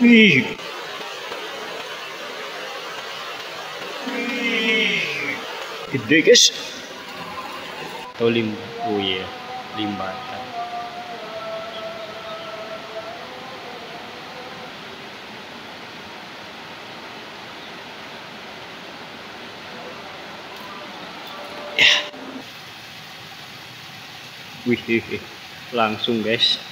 Wih, gede guys. Oh limba, oh iya, limbatan. Wih, langsung guys.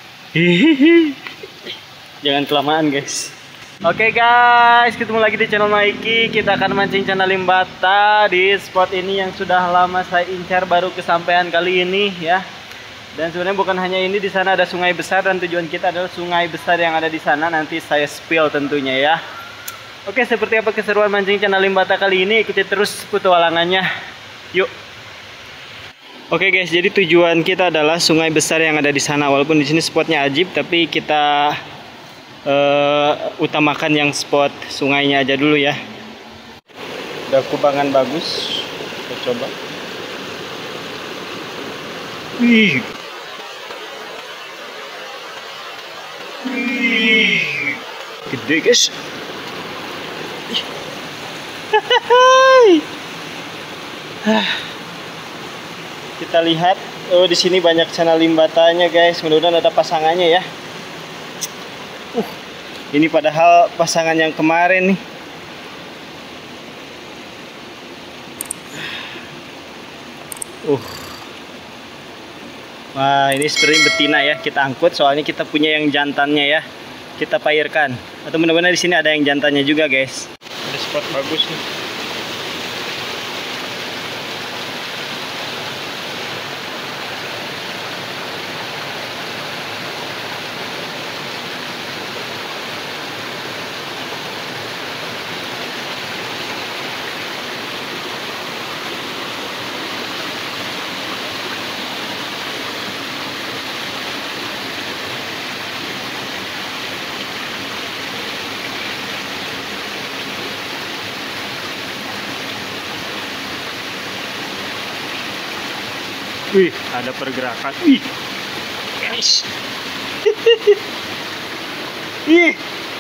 Jangan kelamaan guys. Oke guys, ketemu lagi di channel Maiki. Kita akan mancing channel limbata di spot ini yang sudah lama saya incar, baru kesampaian kali ini ya. Dan sebenarnya bukan hanya ini, di sana ada sungai besar dan tujuan kita adalah sungai besar yang ada di sana. Nanti saya spill tentunya ya. Oke, seperti apa keseruan mancing channel limbata kali ini? Ikuti terus petualangannya. Yuk. Oke guys, jadi tujuan kita adalah sungai besar yang ada di sana. Walaupun di sini spotnya ajib, tapi kita utamakan yang spot sungainya aja dulu ya. Udah kubangan bagus, kita coba. Wih, gede guys. Kita lihat, oh di sini banyak channel limbatanya guys. Mudah-mudahan ada pasangannya ya. Ini padahal pasangan yang kemarin nih. Wah, ini seperti betina ya. Kita angkut, soalnya kita punya yang jantannya ya. Kita pairkan. Atau mudah-mudahan di sini ada yang jantannya juga guys. Ada spot bagus nih. Wih, ada pergerakan. Wih, guys. Ih,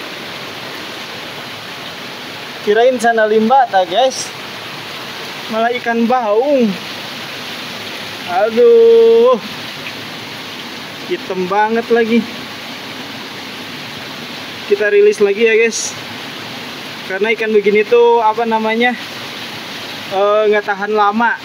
kirain sana limbata guys, malah ikan baung. Aduh, hitam banget lagi. Kita rilis lagi ya guys, karena ikan begini tuh apa namanya, nggak tahan lama.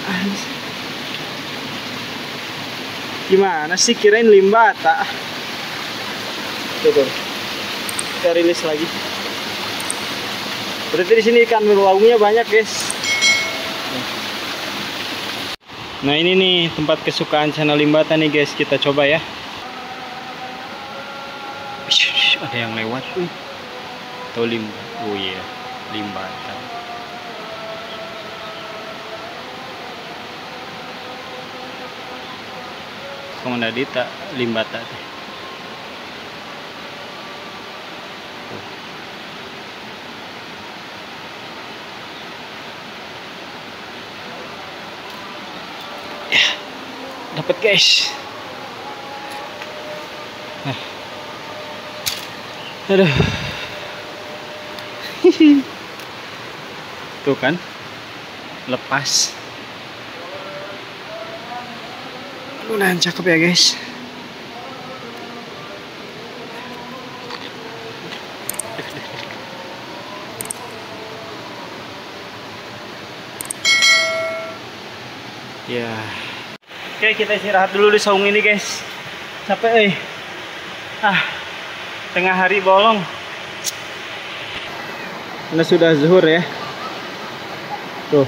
Gimana sih, kirain limbata. Tuh, kita rilis lagi. Berarti di sini ikan baungnya banyak guys. Nah ini nih tempat kesukaan channel limbata nih guys. Kita coba ya. Ada yang lewat tuh. Tuh limbata. Oh iya, limbata. Kemana dita limbata teh. Ya, dapat guys. Nah. Aduh. Tuh kan, lepas. Mudah-mudahan cakep ya guys. Ya. Oke, kita istirahat dulu di saung ini guys. Capek tengah hari bolong. Karena sudah zuhur ya. Tuh.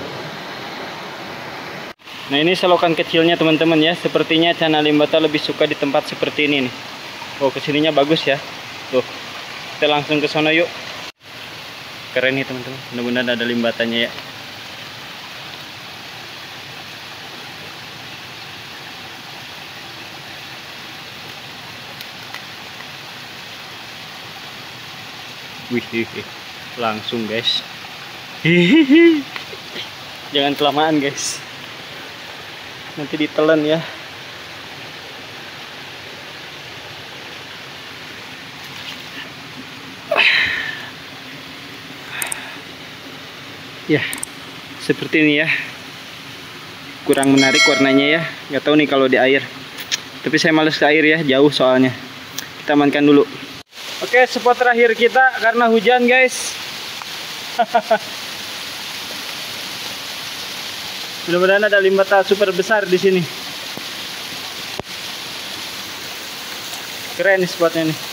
Nah ini selokan kecilnya teman-teman ya. Sepertinya channel limbata lebih suka di tempat seperti ini nih. Oh, kesininya bagus ya. Tuh, kita langsung ke sana yuk. Keren nih teman-teman. Mudah-mudahan ada limbatanya ya. Wih, langsung guys. Jangan kelamaan guys, nanti ditelan ya. Ya, seperti ini ya. Kurang menarik warnanya ya. Nggak tahu nih kalau di air. Tapi saya males ke air ya, jauh soalnya. Kita amankan dulu. Oke, spot terakhir kita karena hujan, guys. Mudah-mudahan ada limbata super besar di sini. Keren nih spotnya nih.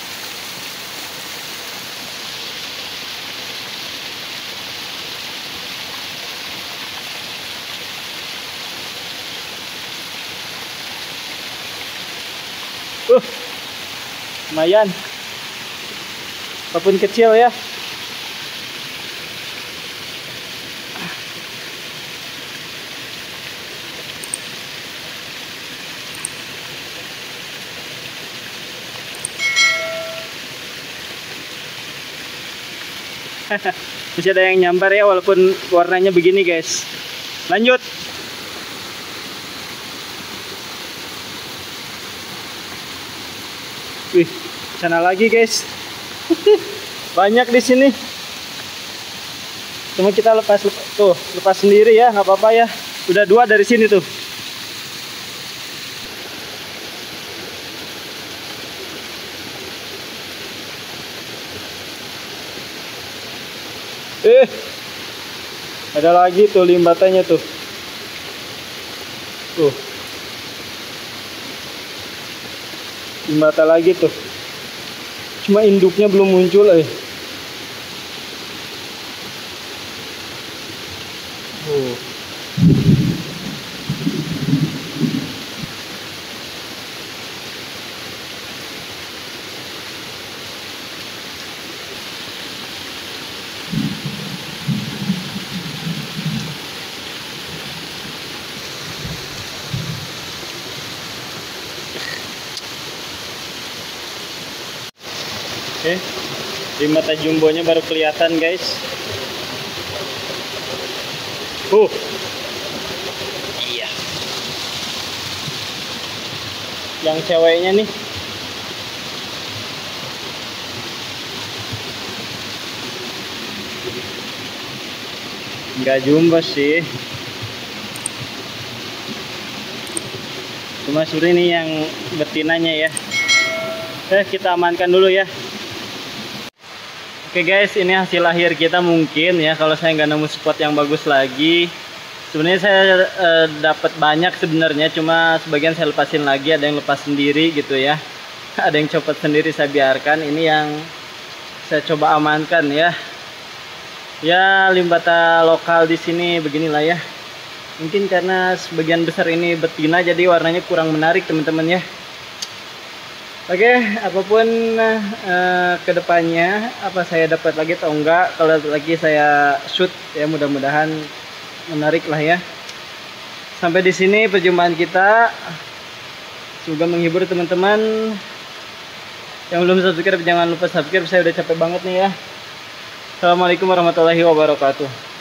Lumayan. Walaupun kecil ya. Masih ada yang nyambar ya walaupun warnanya begini, guys. Lanjut. Wih, sana lagi, guys. Banyak di sini. Cuma kita lepas tuh, lepas sendiri ya, nggak apa-apa ya. Udah 2 dari sini tuh. Ada lagi tuh limbatannya tuh. Tuh. Limbata lagi tuh. Cuma induknya belum muncul . Oke, limbata jumbonya baru kelihatan, guys. Iya. Yang ceweknya nih. Enggak jumbo sih. Cuma suri ini yang betinanya ya. Kita amankan dulu ya. Oke guys, ini hasil akhir kita mungkin ya. Kalau saya nggak nemu spot yang bagus lagi, sebenarnya saya dapat banyak sebenarnya. Cuma sebagian saya lepasin lagi, ada yang lepas sendiri gitu ya. Ada yang copot sendiri, saya biarkan. Ini yang saya coba amankan ya. Ya, limbata lokal di sini beginilah ya. Mungkin karena sebagian besar ini betina, jadi warnanya kurang menarik teman-teman ya. Oke, apapun kedepannya, apa saya dapat lagi atau enggak, kalau lagi saya shoot ya, mudah-mudahan menarik lah ya. Sampai di sini perjumpaan kita, semoga menghibur teman-teman. Yang belum subscribe jangan lupa subscribe, saya udah capek banget nih ya. Assalamualaikum warahmatullahi wabarakatuh.